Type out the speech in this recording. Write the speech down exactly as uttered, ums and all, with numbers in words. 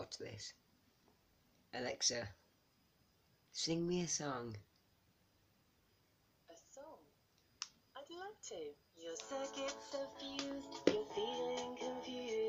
watch this. Alexa, sing me a song. A song? I'd love to. Your circuits are fused, you're feeling confused.